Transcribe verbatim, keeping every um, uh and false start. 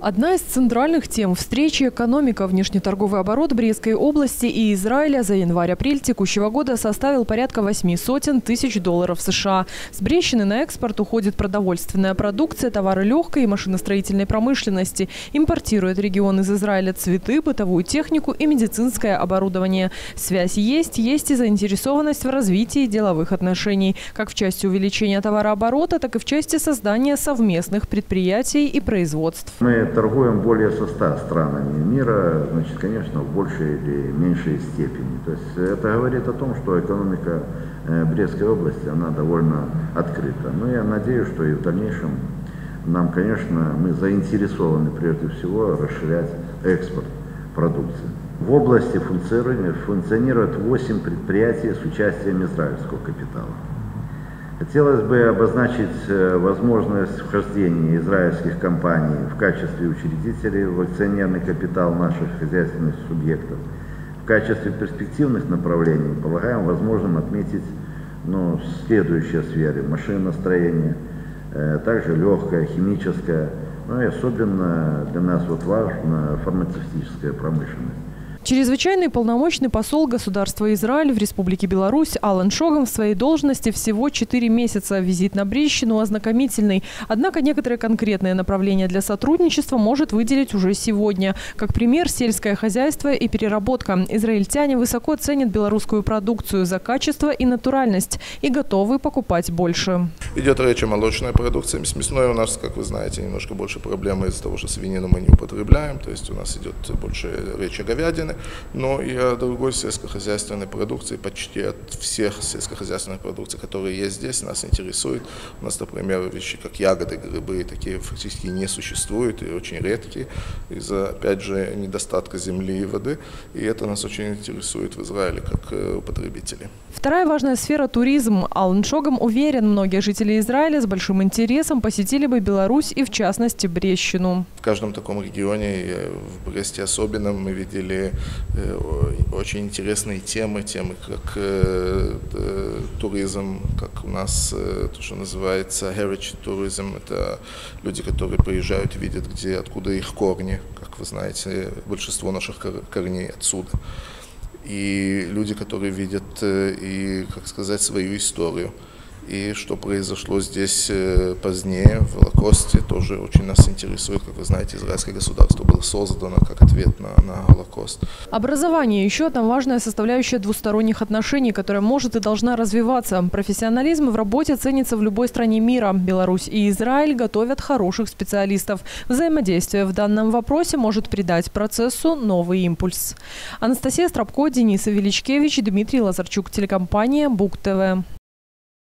Одна из центральных тем встречи – экономика. Внешнеторговый оборот Брестской области и Израиля за январь-апрель текущего года составил порядка восьми сотен тысяч долларов США. С Брестщины на экспорт уходит продовольственная продукция, товары легкой и машиностроительной промышленности. Импортирует регион из Израиля цветы, бытовую технику и медицинское оборудование. Связь есть, есть и заинтересованность в развитии деловых отношений. Как в части увеличения товарооборота, так и в части создания совместных предприятий и производств. Мы торгуем более со ста странами мира, значит, конечно, в большей или меньшей степени. То есть это говорит о том, что экономика Брестской области, она довольно открыта. Но я надеюсь, что и в дальнейшем нам, конечно, мы заинтересованы прежде всего расширять экспорт продукции. В области функционирует восемь предприятий с участием израильского капитала. Хотелось бы обозначить возможность вхождения израильских компаний в качестве учредителей в акционерный капитал наших хозяйственных субъектов. В качестве перспективных направлений полагаем возможным отметить ну, следующие сферы: машиностроение, также легкая, химическая, ну и особенно для нас вот важна фармацевтическая промышленность. Чрезвычайный полномочный посол государства Израиль в Республике Беларусь Алан Шогом в своей должности всего четыре месяца. Визит на Брестщину ознакомительный. Однако некоторые конкретные направления для сотрудничества может выделить уже сегодня. Как пример, сельское хозяйство и переработка. Израильтяне высоко ценят белорусскую продукцию за качество и натуральность и готовы покупать больше. Идет речь о молочной продукции. С мясной у нас, как вы знаете, немножко больше проблемы из-за того, что свинину мы не употребляем. То есть у нас идет больше речь о говядине. Но и о другой сельскохозяйственной продукции, почти от всех сельскохозяйственных продукций, которые есть здесь, нас интересует. У нас, например, вещи как ягоды, грибы, такие фактически не существуют и очень редкие из-за, опять же, недостатка земли и воды. И это нас очень интересует в Израиле как потребители. Вторая важная сфера – туризм. Алан Шогом уверен, многие жители Израиля с большим интересом посетили бы Беларусь и, в частности, Брестщину. В каждом таком регионе, в Бресте особенно, мы видели очень интересные темы, темы как э, э, туризм, как у нас э, то, что называется heritage tourism, это люди, которые приезжают и видят, где, откуда их корни, как вы знаете, большинство наших корней отсюда. И люди, которые видят э, и, как сказать, свою историю. И что произошло здесь позднее, в Холокосте, тоже очень нас интересует. Как вы знаете, израильское государство было создано как ответ на, на Холокост. Образование – еще одна важная составляющая двусторонних отношений, которая может и должна развиваться. Профессионализм в работе ценится в любой стране мира. Беларусь и Израиль готовят хороших специалистов. Взаимодействие в данном вопросе может придать процессу новый импульс. Анастасия Стропко, Денис Величкевич, Дмитрий Лазарчук, телекомпания БУК ТВ.